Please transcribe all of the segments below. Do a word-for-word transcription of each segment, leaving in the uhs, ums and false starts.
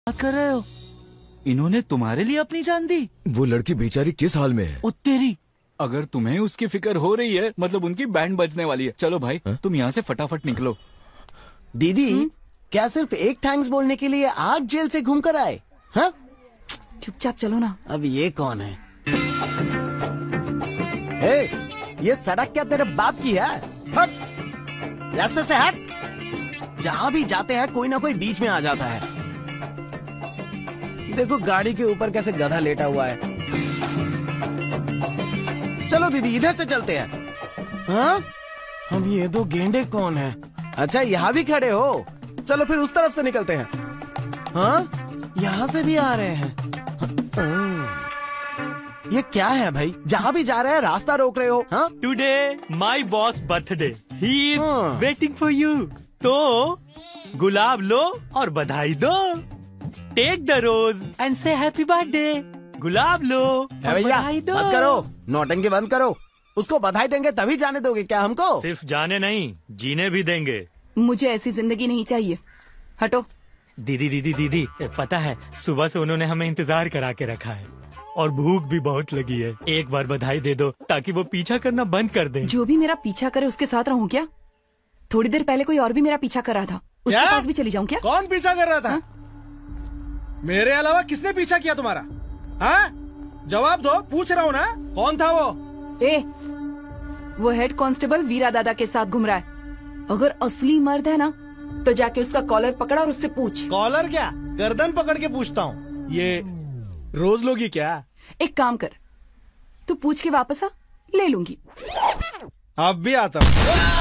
बात कर रहे हो? इन्होंने तुम्हारे लिए अपनी जान दी? वो लड़की बेचारी किस हाल में है? ओ तेरी, अगर तुम्हें उसकी फिक्र हो रही है मतलब उनकी बैंड बजने वाली है। चलो भाई हा? तुम यहाँ से फटाफट निकलो। दीदी हुँ? क्या सिर्फ एक थैंक्स बोलने के लिए आज जेल से घूम कर आए? हाँ? चुपचाप चलो ना। अब ये कौन है? ए, ये सड़क क्या तेरे बाप की है? हट, रास्ते से हट। जहाँ भी जाते हैं कोई ना कोई बीच में आ जाता है। देखो गाड़ी के ऊपर कैसे गधा लेटा हुआ है। चलो दीदी इधर से चलते हैं। हाँ? हम ये दो गेंडे कौन है? अच्छा यहाँ भी खड़े हो? चलो फिर उस तरफ से निकलते हैं। हाँ? यहाँ से भी आ रहे हैं। ये क्या है भाई? जहाँ भी जा रहे हैं रास्ता रोक रहे हो? हाँ? Today my boss birthday, he is waiting for you. तो गुलाब लो और बधाई दो। Take the rose and say happy birthday. गुलाब लो और बधाई दो। बस करो, नौटंकी बंद करो। उसको बधाई देंगे तभी जाने दोगे क्या हमको? सिर्फ जाने नहीं, जीने भी देंगे। मुझे ऐसी जिंदगी नहीं चाहिए, हटो। दीदी दीदी दीदी पता है सुबह से उन्होंने हमें इंतजार करा के रखा है और भूख भी बहुत लगी है। एक बार बधाई दे दो ताकि वो पीछा करना बंद कर दें। जो भी मेरा पीछा करे उसके साथ रहूं क्या? थोड़ी देर पहले कोई और भी मेरा पीछा कर रहा था, उसके पास भी चली जाऊं क्या? कौन पीछा कर रहा था? हा? मेरे अलावा किसने पीछा किया तुम्हारा? हाँ? जवाब दो, पूछ रहा हूँ ना, कौन था वो? ए, वो हेड कांस्टेबल वीरा दादा के साथ घूम रहा है। अगर असली मर्द है ना तो जाके उसका कॉलर पकड़ा और उससे पूछ। कॉलर क्या, गर्दन पकड़ के पूछता हूँ। ये रोज लोगी क्या? एक काम कर, तू पूछ के वापस आ, ले लूंगी। अब भी आता हूँ।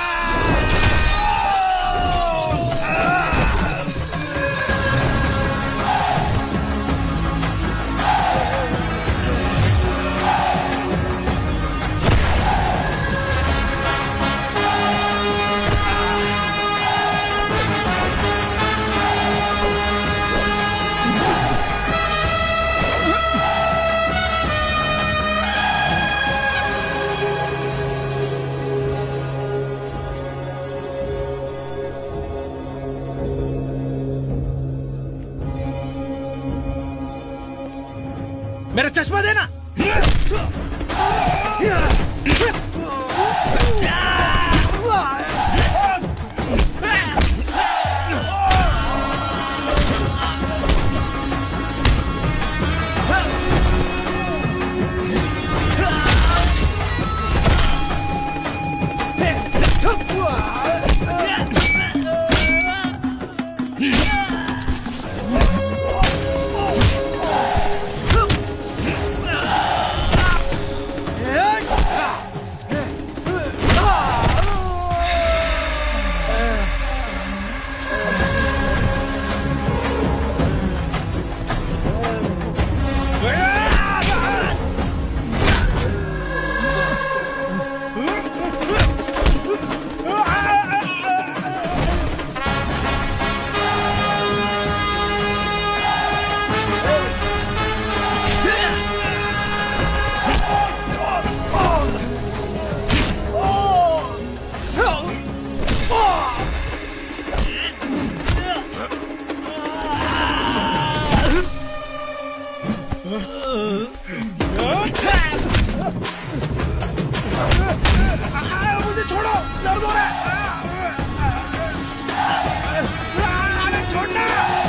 मेरा चश्मा देना। मुझे छोड़ो, दर्द हो रहा है। अरे छोड़ना।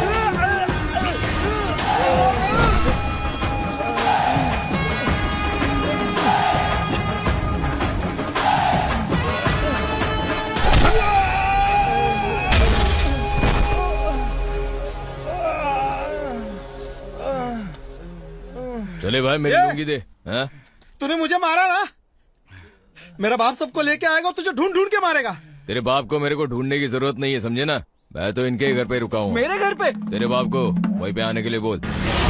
चले भाई मेरी लुंगी दे। हाँ? तूने मुझे मारा ना, मेरा बाप सबको लेके आएगा और तुझे ढूंढ ढूंढ के मारेगा। तेरे बाप को मेरे को ढूंढने की जरूरत नहीं है, समझे ना? मैं तो इनके घर पे रुका हूँ। मेरे घर पे? तेरे बाप को वहीं पे आने के लिए बोल।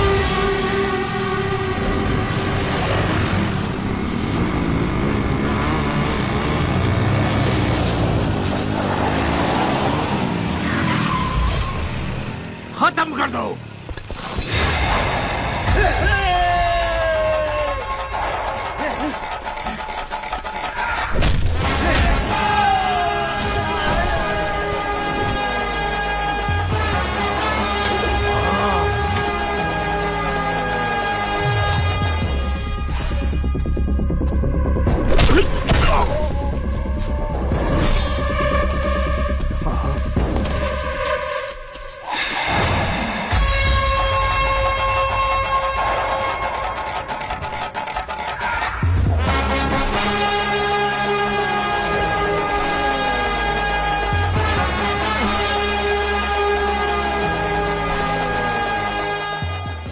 खत्म कर दो।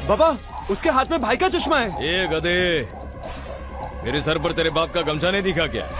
बाबा, उसके हाथ में भाई का चश्मा है। ये गधे, मेरे सर पर तेरे बाप का गमछा नहीं दिखा क्या?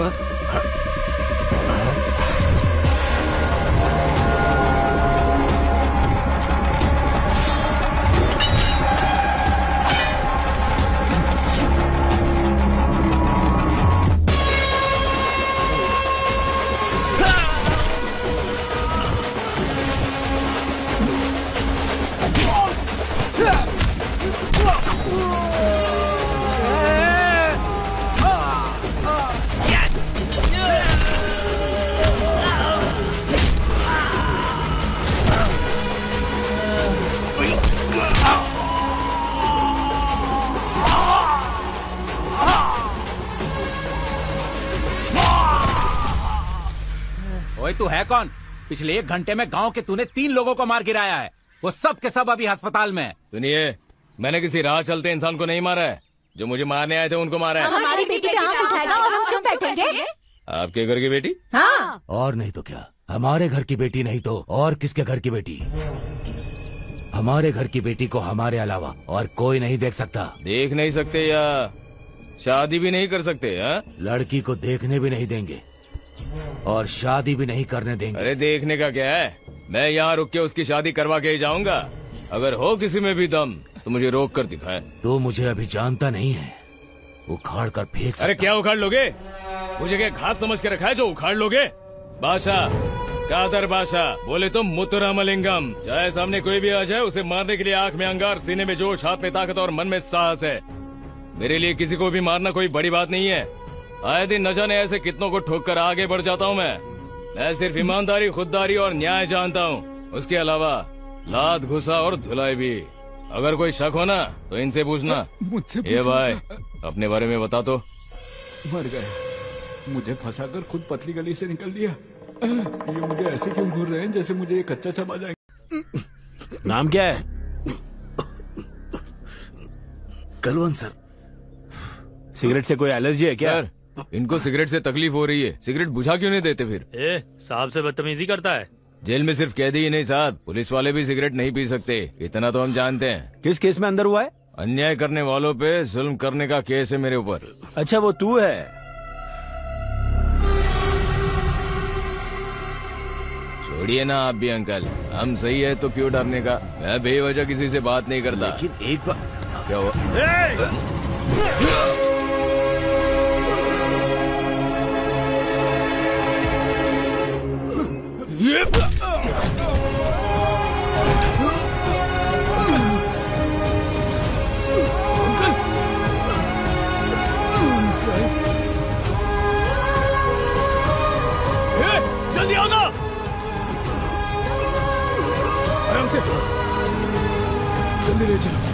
ओए तू है कौन? पिछले एक घंटे में गांव के तूने तीन लोगों को मार गिराया है, वो सब के सब अभी अस्पताल में है। सुनिए, मैंने किसी राह चलते इंसान को नहीं मारा है, जो मुझे मारने आए थे उनको मारा है। हमारी बेटी पे आंख उठाएगा और हम चुप बैठेंगे? आपके घर की बेटी? हाँ। और नहीं तो क्या, हमारे घर की बेटी नहीं तो और किसके घर की बेटी? हमारे घर की बेटी को हमारे अलावा और कोई नहीं देख सकता। देख नहीं सकते या शादी भी नहीं कर सकते? हा? लड़की को देखने भी नहीं देंगे और शादी भी नहीं करने देंगे। अरे देखने का क्या है, मैं यहाँ रुक के उसकी शादी करवा के ही जाऊंगा। अगर हो किसी में भी दम तो मुझे रोक कर दिखाए। तो मुझे अभी जानता नहीं है, उखाड़ कर फेंक सकता। अरे क्या उखाड़ लोगे? मुझे क्या घास समझ के रखा है जो उखाड़ लोगे? बादशाह, कादर बादशाह, बोले तो मुतुरामलिंगम। चाहे सामने कोई भी आ जाए, उसे मारने के लिए आंख में अंगार, सीने में जोश, हाथ में ताकत और मन में साहस है। मेरे लिए किसी को भी मारना कोई बड़ी बात नहीं है। आए दिन न जाने ऐसे कितनों को ठोक कर आगे बढ़ जाता हूँ मैं। मैं सिर्फ ईमानदारी, खुददारी और न्याय जानता हूँ। उसके अलावा लात, घुसा और धुलाई भी। अगर कोई शक हो ना तो इनसे पूछना। मुझसे ये भाई, अपने बारे में बता तो। मर गए, मुझे फंसाकर खुद पतली गली से निकल दिया। ये मुझे ऐसे क्यों घूर रहे हैं जैसे मुझे ये कच्चा चबा जाएंगे। नाम क्या है? कलवंत सर। सिगरेट से कोई एलर्जी है क्या? सर, इनको सिगरेट से तकलीफ हो रही है, सिगरेट बुझा क्यों नहीं देते फिर? ए, साहब से बदतमीजी करता है। जेल में सिर्फ कैदी ही नहीं साहब, पुलिस वाले भी सिगरेट नहीं पी सकते, इतना तो हम जानते हैं। किस केस में अंदर हुआ है? अन्याय करने वालों पे जुल्म करने का केस है मेरे ऊपर। अच्छा, वो तू है? छोड़िए ना आप भी अंकल, हम सही है तो क्यों डरने का। मैं बेवजह किसी से बात नहीं करता। लेकिन एक बार क्या हुआ? जल्दी आओ ना, आराम से, जल्दी ले चलो।